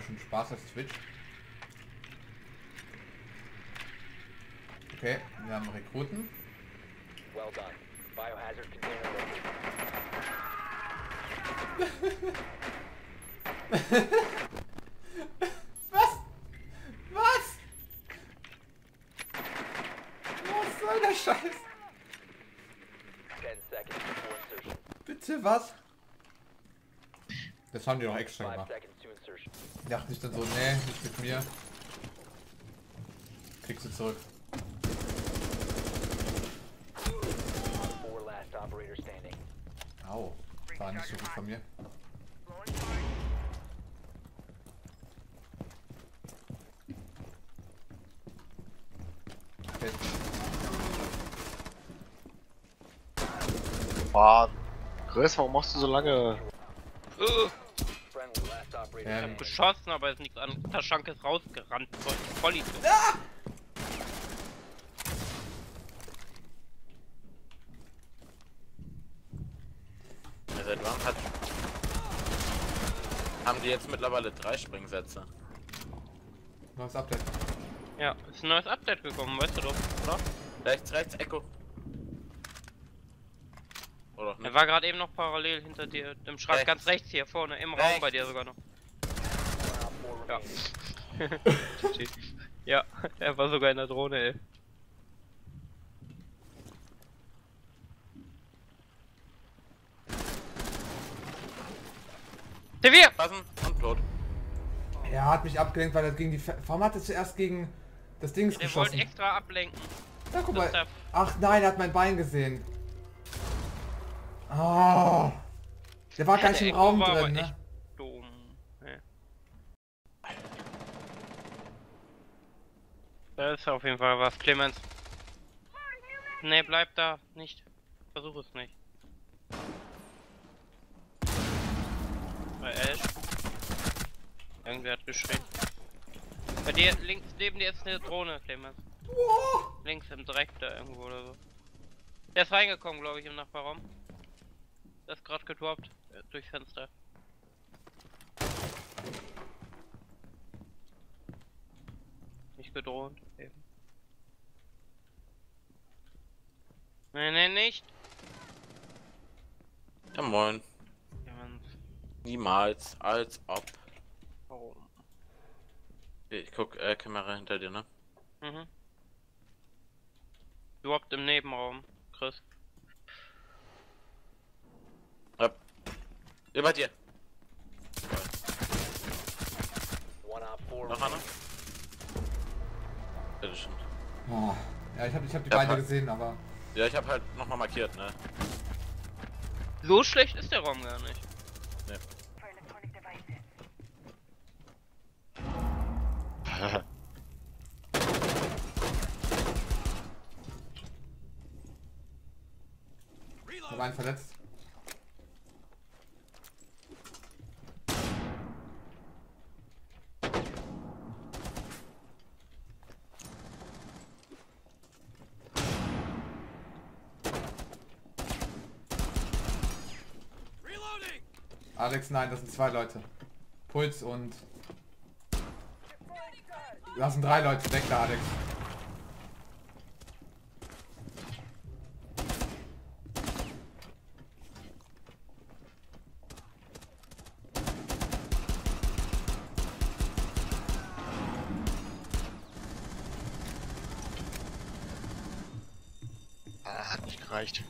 bisschen Spaß als Twitch. Okay, wir haben Rekruten. Well done. Biohazard container located. Was? Was? Was soll der Scheiß? 10 seconds before insertion. Bitte was? Das haben die doch extra 5 gemacht. seconds to insertion. Dachte ich dann so, nee, nicht mit mir. Kriegst du zurück. 4 last operator standing. Au, war nicht so gut von mir. Okay. Mann. Chris, warum machst du so lange? Friendly last operator Ähm. standing. Geschossen, aber ist nichts an. Taschank ist rausgerannt. Voll Idiot. Ja, seit wann haben die jetzt mittlerweile 3 Springsätze? Neues Update. Ja, ist ein neues Update gekommen, weißt du doch, oder? Rechts, Echo. Oder Er nicht? war gerade eben noch parallel hinter dir, im Schrank, Rechts. ganz rechts hier vorne, im Raum Rechts. bei dir sogar noch. Op 4 Ja. remaining. Ja, er war sogar in der Drohne, ey. TV! Passen und tot. Er hat mich abgelenkt, weil er gegen die... Warum hat er zuerst gegen das Ding Der wollte geschossen? extra ablenken. Ja, guck Das mal. ist der- Ach nein, er hat mein Bein gesehen. Oh. Der war gar nicht der im Echo Raum war aber drin, ne? echt dumm. Ja. Da ist auf jeden Fall was, Clemens. Ne, bleib da, nicht. Versuch es nicht. Bei Ash. Irgendwer hat geschrien. Bei dir, links neben dir ist eine Drohne, Clemens. Links im Dreck da irgendwo oder so. Der ist reingekommen, glaube ich, im Nachbarraum. Der ist gerade gedroppt. Durch Fenster. Nicht gedroht, eben. Nee, nicht. Ja moin. Clemens. Niemals. Als ob. Warum? Ich guck Kamera hinter dir, ne? Mhm. Überhaupt im Nebenraum, Chris. Ja. Über dir. One Op 4 Noch einer? Bitteschön. Oh. Ja, ich hab die Ja, Beine fuck. gesehen, aber... Ja, ich hab halt nochmal markiert, ne? So schlecht ist der Raum gar nicht. Ich hab einen verletzt. Alex, nein, das sind 2 Leute. Puls und... Das sind 3 Leute, weg da, Alex. Ah, hat nicht gereicht.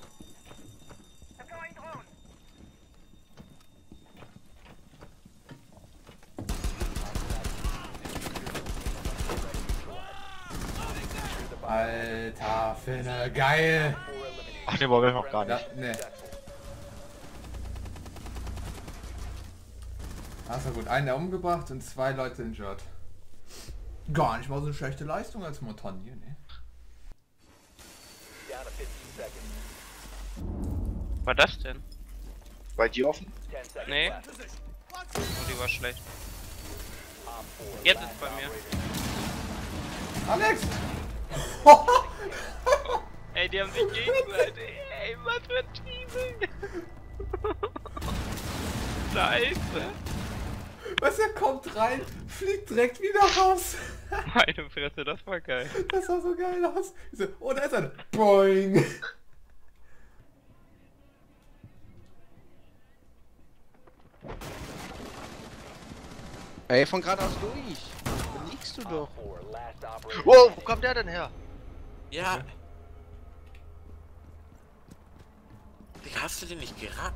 Alter, Finne, geil! Ach, den wollen wir noch gar Ja, nicht. ne. Hast du gut, einen umgebracht und 2 Leute injured. Gar nicht mal so eine schlechte Leistung als Montagne, ne? down to 15 seconds. War das denn? Bei dir offen? 10 seconds Nee. left. Oh, die war schlecht. Op 4 Jetzt last ist bei mir. operator. Alex! Ey, die haben sich gegenseitig. Ey, was für Teaming. Scheiße. Was, er kommt rein, fliegt direkt wieder raus. Meine Fresse, das war geil. Das sah so geil aus. Ich so, oh, da ist er. Boing. Ey, von geradeaus durch. Wo liegst du doch? Wow, wo kommt der denn her? Ja. Digga, hast du den nicht gerannt?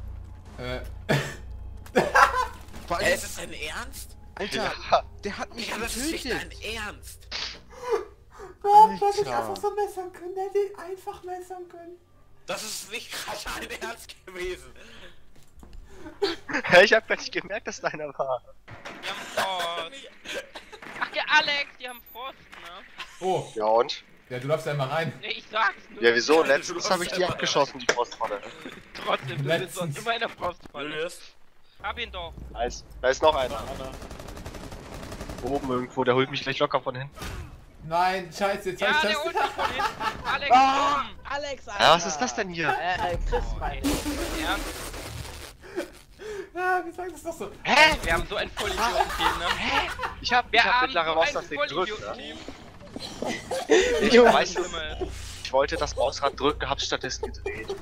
Vor allem, Ist das dein Ernst? Alter, Ja. der hat mich Digga, das ist nicht dein getötet. Ernst. Warum hätte ich Alter. einfach so messern können? Der hätte ihn einfach messern können. Das ist nicht gerade dein Ernst gewesen. Ich hab gar nicht gemerkt, dass da einer war. Die haben Frost. Ach, der Alex, die haben Frost, ne? Oh, Ja und? ja, du läufst ja immer rein. Nee, ich sag's nur. Ja wieso? Du Letztens läufst habe ich die selber abgeschossen, die Frostfalle. Trotzdem, du bist Letztens. sonst immer in der Frostfalle. Julius? Hab ihn doch. Da ist noch einer. Oben irgendwo, der holt mich gleich locker von hinten. Nein, scheiße, jetzt Ja, hab ich der das. holt mich von hinten. Alex, Ah, komm. Alex, Alter. Ja, was ist das denn hier? Chris, meine ich. Ernst? Ja, wie sagt das doch so? Hä? Wir haben so ein Vollidioten-Team, ne? Ich hab Wir haben mittlerweile so raus, ein dass den drückt, ne? Vollidioten-Team. Ich weiß es. Immer. Ich wollte das Mausrad drücken, hab's stattdessen gedreht.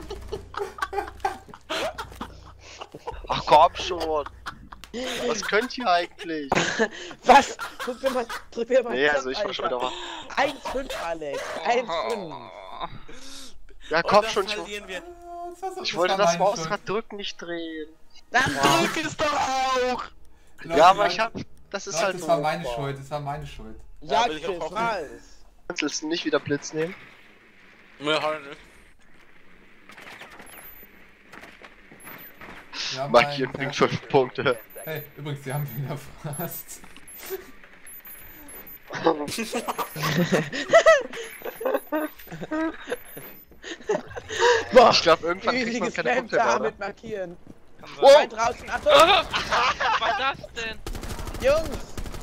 Ach komm schon! Was könnt ihr eigentlich? Was? Drück mir mal Nee, Tab, also ich war schon wieder Alter. wach. 1,5, Alex. 1,5. Ja Und komm dann schon, verlieren wir. ich wollte das Mausrad drücken, nicht drehen. Dann drück es doch auch. Leute, Ja, aber Leute, ich hab... Das ist Leute, halt das war doof. meine Schuld, das war meine Schuld. Ja, will ich auch Chris, hoffen. weiß. Willst du nicht wieder Blitz nehmen? Ja, Markieren mein bringt Herr. 5 Punkte. Hey, übrigens, die haben wieder fast. Boah, Ich glaube, irgendwann kriegt man riesiges keine Punkte Spam mehr, oder? mit markieren. Oh! Rein draußen, Achtung! Was war das denn? Jungs!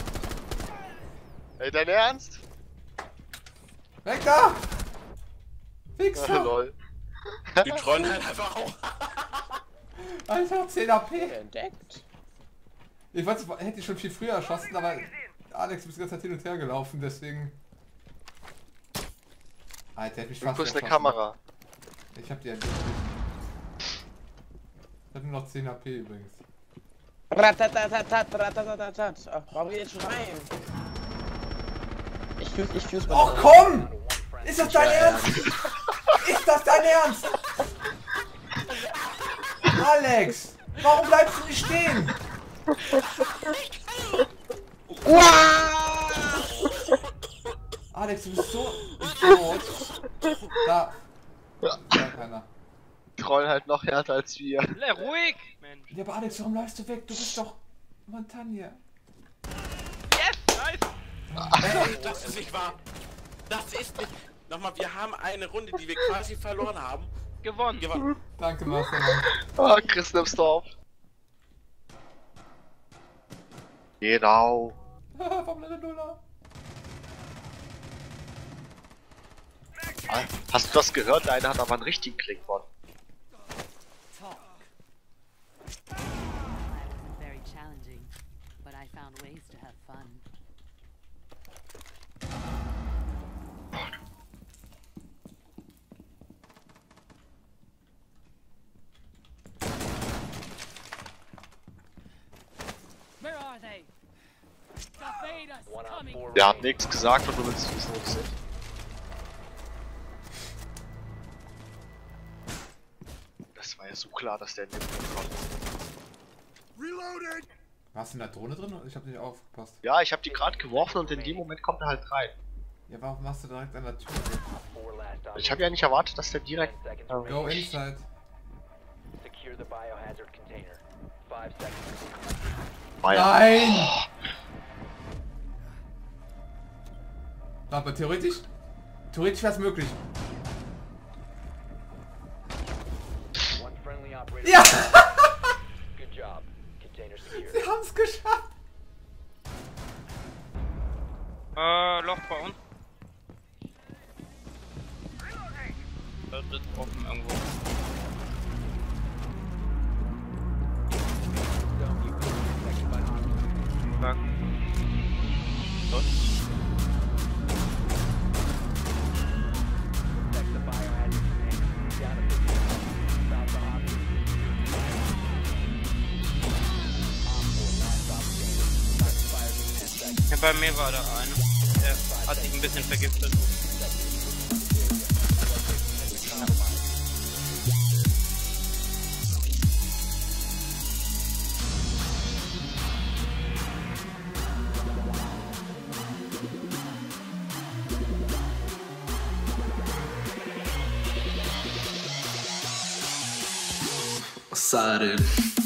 Ey, dein Ernst? Weg da! Ja, Wichser! lol. Die trollen halt einfach auch. Alter, 10 AP! Entdeckt. Ich weiß, hätte ich schon viel früher erschossen, aber Alex, du bist die ganze Zeit hin und her gelaufen, deswegen... Alter, hätte mich fast Irgendwo ist eine erschossen. Kamera. Ich hab die endlich. Ich hab nur noch 10 AP übrigens. Ratatatatat, ratatatatat. Ach, warum geht jetzt schon rein? Ich fuse mal. Och komm! Ist das dein Ernst? Ist das dein Ernst? Alex! Warum bleibst du nicht stehen? Alex, du bist so Idiot. Da. Da keiner. Trollen halt noch härter als wir. Le, ruhig! Mensch. Ja, aber Alex, warum läufst du weg? Du bist doch Montagne. Yes, nice! Das ist nicht wahr. Das ist nicht... Nochmal, wir haben eine Runde, die wir quasi verloren haben. Gewonnen. Gewonnen. Danke, Mastermann. Ah, Chris, nimmst du auf. Genau. Vom Nuller. Ah, hast du das gehört? Der eine hat aber einen richtigen Clickbot. Life isn't very challenging, but I found ways to have fun. Where are they? Barbados One on coming. 4 Der hat remaining. nichts gesagt und du willst wissen, wo sie sind. Das war ja so klar, dass der in den Punkt kommt. Warst du in der Drohne drin? Ich hab nicht aufgepasst. Ja, ich habe die gerade geworfen und in dem Moment kommt er halt rein. Ja, warum machst du direkt an der Tür? 4 last Ich habe ja nicht erwartet, dass der direkt... 10 seconds Go remaining. inside. Secure the biohazard container. 5 seconds. War ja. Nein! Aber theoretisch wäre es möglich. One friendly operator. Ja! Good job. Container secured. Sie haben es geschafft! Loch bei uns. Das ist offen irgendwo. Bei mir war da einer. Der hat sich ein bisschen vergiftet. Ossare.